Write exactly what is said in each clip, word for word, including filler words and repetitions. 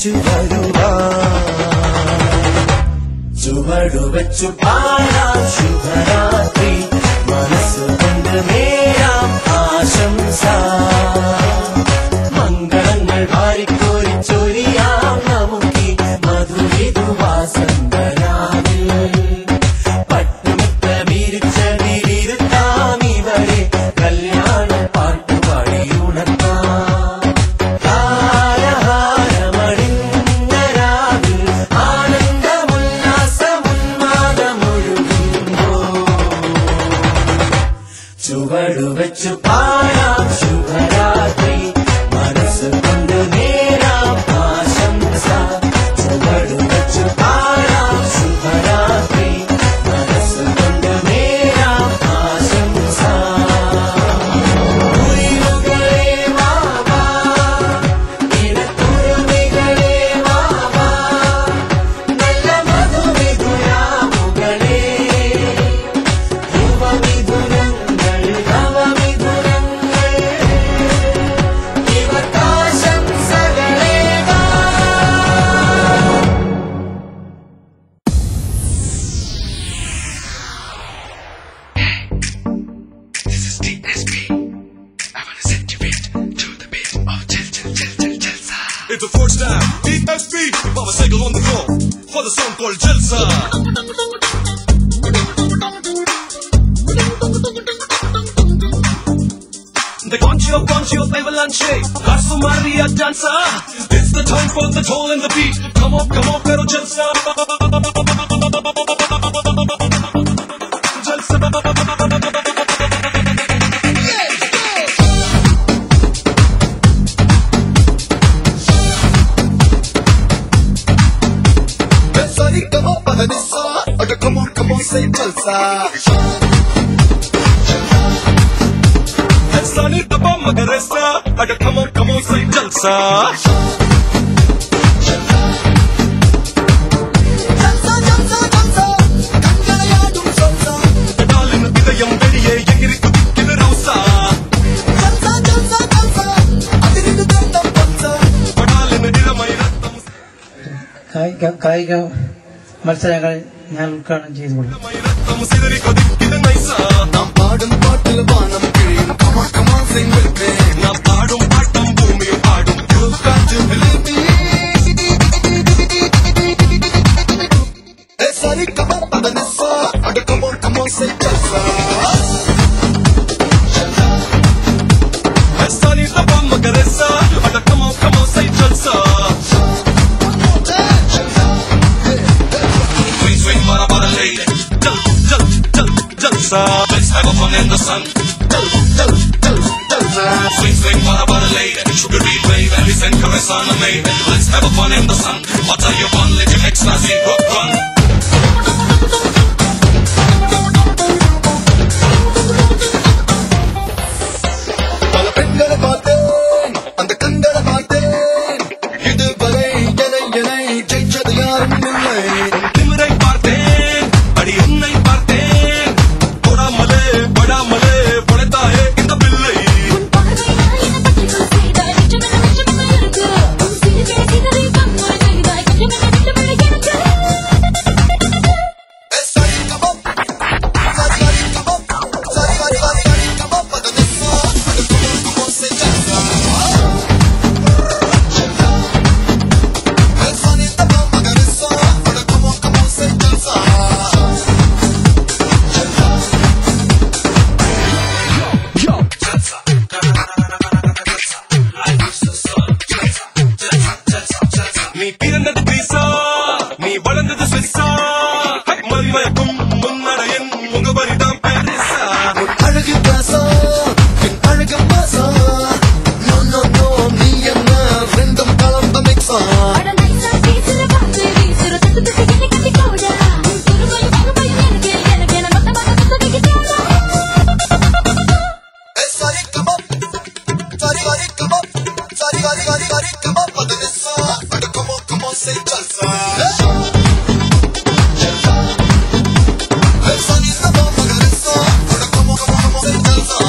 തിരിച്ചു വരുവാൻ ചുവടു വെച്ചു പാടാം ശുഭരാത്രി മനസ്സുകൊണ്ട് നേരാം ആശംസ മംഗളങ്ങൾ വാരിക്കോരി ചൊരിയാം നമുക്ക് മധുരിതു വാസന്തരാവിൽ പട്ടുമുത്ത വിരിച്ചതിരുത്താം ഇവരെ കല്യാണ പാട്ടുപാടി ഉണർത്താം താരഹാരമണിഞ്ഞ രാവിൽ ആനന്ദമുല്ലാസമുന്മാദമൊഴുകുമ്പോൾ ചുവടു വെച്ചു പാടാം ശുഭരാത്രി മനസ്സുകൊണ്ട് നേരാം ആശംസ ചുവടു വെച്ചു പാടാം ശുഭരാത്രി മനസ്സുകൊണ്ട് നേരാം ആശംസ ഉയിലുകളെ വാവാ ഇനത്തുരുമികളെ വാവാ നല്ല മധുവിധുരാമുകളെ യുവമിഥുനങ്ങൾ നവമിഥുനങ്ങൾ ഇവർക്കാശംസകളേകാം This is T S P. I wanna set you beat to the beat of Chil Chil Chil Chil Jalsa. It's the first time T S P Baba Cycle on the go for the song called Jalsa. The concho concho avalanche Garsu Maria dancer. It's the time for the toll and the beat. Come on, come on, pero Jalsa. Jalsa. Sorry, come on, Padanissa. Or come on, come on, say Jalsa. Sunny the bomb magaresa. Ada come on, come on, say Jalsa. Jalsa, Jalsa, Jalsa. Kangarayadu Jalsa. Darling, idayam veliye engiri kudikkidu rausa. Jalsa, Jalsa, Jalsa. Adiridu dandam Jalsa. Darling, iramai rattam കായിക കായിക മത്സരങ്ങൾ ഞാൻ ഉദ്ഘാടനം ചെയ്തുകൊള്ളു. rattam sidari kudikkidu naisa. நாம் பாடும் பாட்டில் வானம் கிழியும். Come on, come on, sing with me. Na paadum paattam bhoomi paadum. You've got to believe me. Hey, sorry, come on, Padanissa. Or come on, come on, say Jalsa. Sunny the bomb magaresa. Ada come on, come on, say Jalsa. Swing, swing, mara, mara, lady. Jal, jal, jal, Jalsa. Let's have a fun in the sun. Jal, jal, jal, Jalsa. Swing, swing, mara, mara, lady. Sugar beat wave and we send caress on the maiden. Let's have a fun in the sun. What are you fun? Let your ecstasy rock run. பல பெண்களை பார்த்தேன், அந்த கண்களை பார்த்தேன். இதுவரை என்னை என்னை ஜெயிச்சது யாரும் இல்லை. திமிரை பார்த்தேன் அடி உன்னை பார்த்தேன் போடாமலே படாமலே படைத்தாயே இந்த பிள்ளை Hey, sorry, come on. Sorry, sorry, come on. Sorry, sorry, sorry, sorry, come on, Padanissa. Come on, come on, say Jalsa. Hey, sorry, the bomb magarissa. Come on, come on, say Jalsa. நீ பிறந்தது கிரீசா நீ வளர்ந்தது ஸ்விஸ்ஸா மதிமயக்கும் முன்னடையன் முகவரிதான் பாரிஸா உன் அழகு பேசா, என் அழகு பேசா. No, no, no, நீ என்ன ரெண்டும் கலந்த மிக்ஸா. Hey, sorry, come on. Sorry, sorry, come on. Sorry, sorry, sorry, sorry, come on, Padanissa. Come on, come on, say Jalsa. Hey, sorry, the bomb magarissa. Come on, come on, come on, say Jalsa.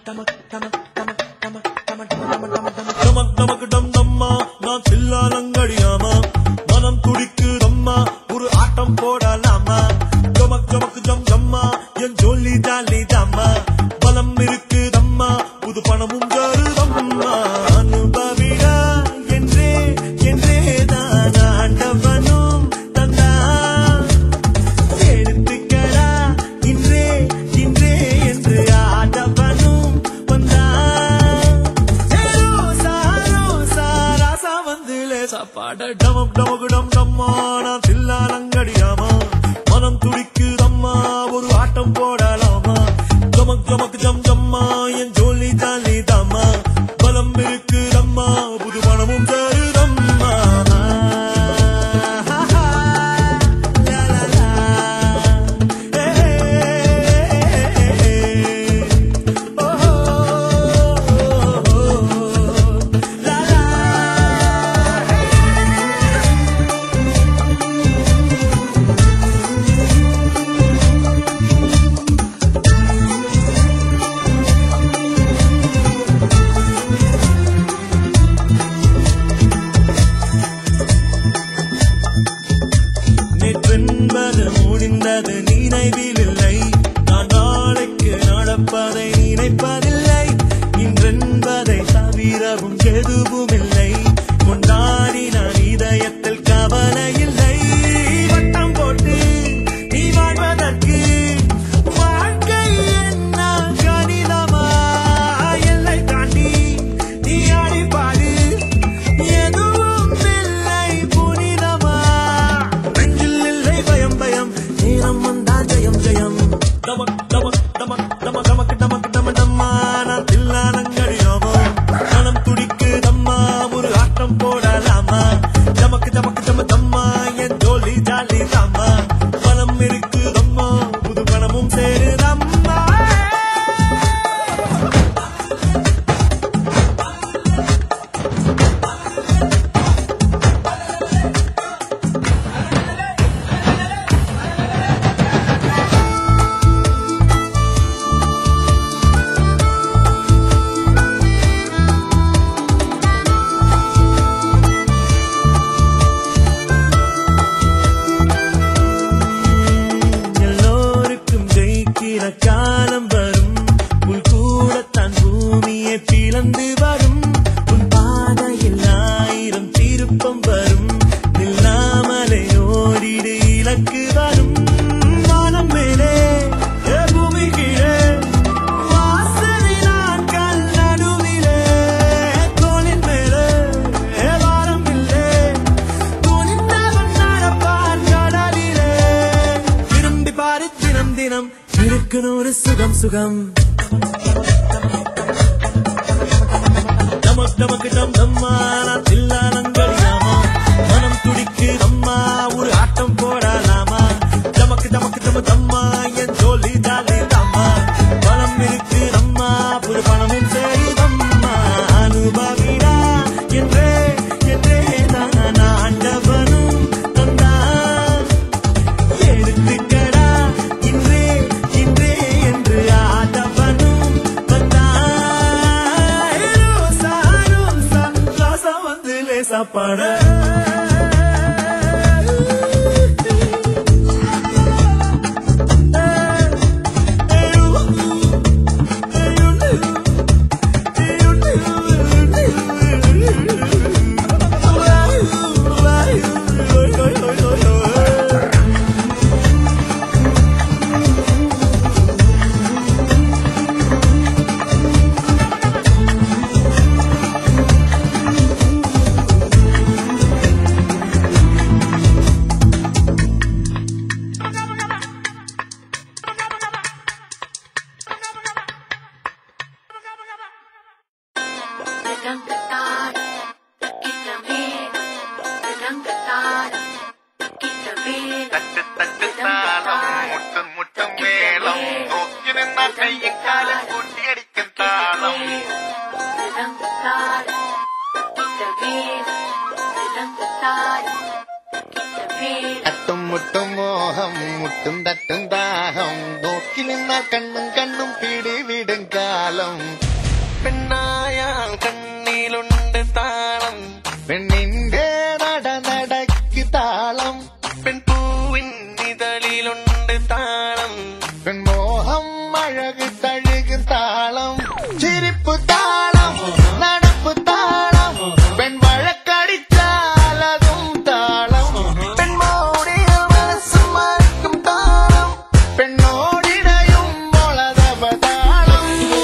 நமக்கு டம் நம்மா நான் சில்லாலங்கடியாமா மனம் துடிக்குதம்மா ஒரு ஆட்டம் போடலாமா ஜமக் ஜமக்கு ஜம் ஜம்மா என் ஜோலி jolly தாமா பலம் இருக்குதம்மா புது பணமும் ஜருதம்மா அனுபவிடா என்றே என்றே தான் ஆண்டவனும் தந்தா எடுத்துக்கடா இன்றே இன்றே என்று ஆண்டவனும் வந்தா சாப்பாட டமம் டமகு டம் டம்மா நான் சில்லாலங்கடியாமா மனம் துடிக்குதம்மா ஒரு ஆட்டம் போடலாமா ஜமக் ஜமக் ஜம் ஜம்மா என் ஜோலி ஜாலி தாமா பலம் இருக்குதம்மா புது பணமும் தருதம்மா நேற்றென்பது முடிந்தது நினைவில் இல்லை நான் நாளைக்கு நடப்பதை நினைப்பதில்லை இன்றென்பதை தவிரவும் எதுவும் இல்லை கொண்டாடி நான் இதயத்தில் கவலை இல்லை வட்டம் போட்டு நீ வாழ்வதற்கு வாழ்க்கை என்ன கணிதமா எல்லை தாண்டி நீ ஆடி பாடு எதுவும் இல்லை புனிதமா பயம் பயம் நேரம் வந்தா ஜெயம் ஜெயம் டமக் டமக் டமக் டம டமக் டமக் டம டம்மா நான் தில்லாலங்கடியாமா மனம் துடிக்குதம்மா ஒரு ஆட்டம் போடலாமா டமக் டமக் டம டம்மா என் ஜோலி ஜாலி தாமா பலம் இருக்குதம்மா புது பணமும் சேருதம்மா எல்லோருக்கும் ஜெயிக்கிற காலம் வரும் உள் கூடத்தான் பூமியை பிளந்து வரும் உன் பாதையில் ஆயிரம் திருப்பம் வரும் நில்லாமலே ஓடிடு இலக்கு வரும் வானம் மேலே ஏ பூமி கீழே வாசனை நாட்கள் நடுவிலே தோளின் மேலே ஏ வாரம் இல்லை துணிந்தவன் நடப்பான் கடலிலே திரும்பி பாரு தினம் தினம் இருக்கு நூறு சுகம் சுகம் டமக் டமக் டம் டம்மா நான் தில்லாலங்கடியாமா மனம் துடிக்குதம்மா ஒரு ஆட்டம் போடலாமா டமக் டமக் டம டம்மா என் ஜோலி ஜாலி தாமா பலம் இருக்குதம்மா புது பணமும் சேருதம்மா அனுபவிடா என்றே என்றே தான் ஆண்டவனும் தந்தா எடுத்துக்கடா இன்றே இன்றே என்று ஆண்டவனும் வந்தா சாரும் சந்தோஷம் வந்து லேசாப்பாட தட்டு தட்டு தாளம் முட்டும் முட்டும் மேளம் நோக்கி நின்னா கையும் காலம் கூட்டி அடிக்கும் தாளம் தட்டும் முட்டும் மோகம் முட்டும் தட்டும் தாகம் நோக்கி நின்னா கண்ணும் கண்ணும் பிடி விடும் കാലം പെണ്ണായ കണ്ണിലുണ്ട് താളം പെണ്ണിന്റെ നട നടക്ക് താളം പെൺപൂവിൻ ഇതളിലുണ്ട് താളം പെൺമോഹം അഴക് തഴുകു താളം ചിരിപ്പു താളം നടപ്പു താളം പെൺവഴക്കടിച്ചാലതും താളം പെൺമോടിയ മനസ്സ് മറക്കും താളം പെണ്ണോടിടയുമ്പോൾ അതപതാളം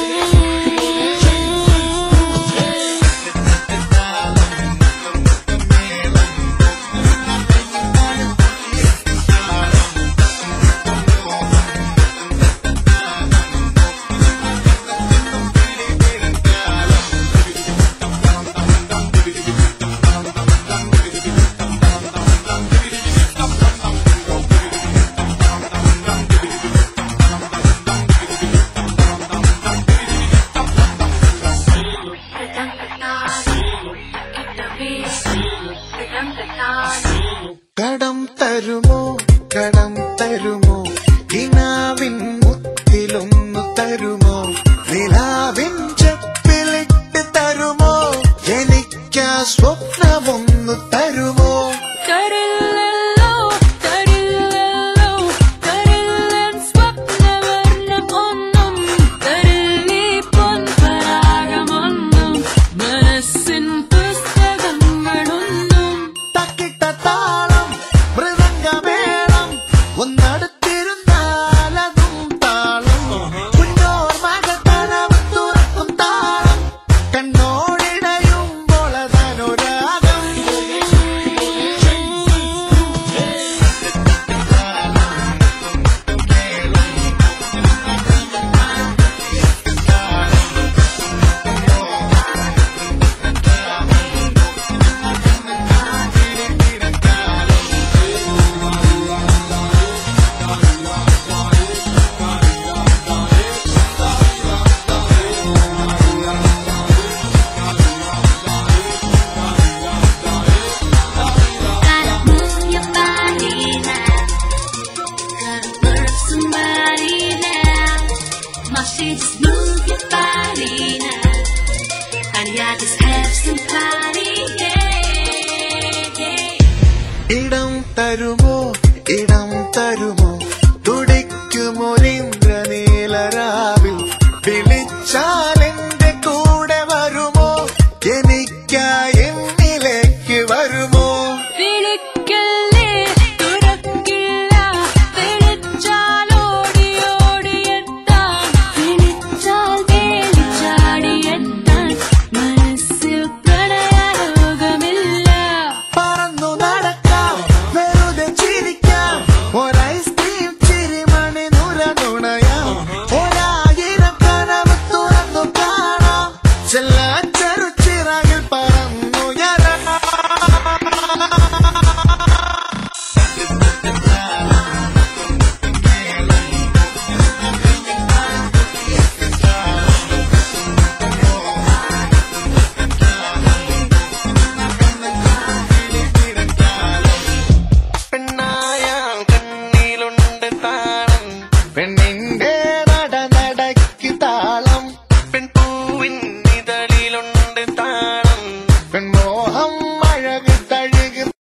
കടം തരുമോ കടം തരുമോ കിനാവിൻ മുത്തിലൊന്നു തരുമോ നിലാവിൻ ചെപ്പിലിട്ട് തരുമോ എനിക്കാ സ്വപ്നമൊന്നു തരുമോ Just move your body now, and yeah, just have some party, yeah, yeah. ഇടം തരുമോ ഇടം തരുമോ തുടിക്കുമോ ഇന്ദ്രനീലരാവിൽ